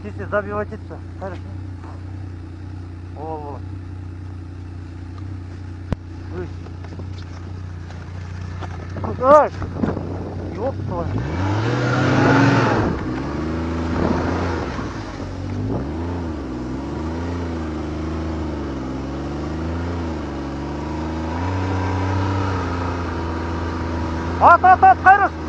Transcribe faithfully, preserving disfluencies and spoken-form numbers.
Если забивать это, хорошо. О, вот. Ай! Ёб твою. At at at, hayır.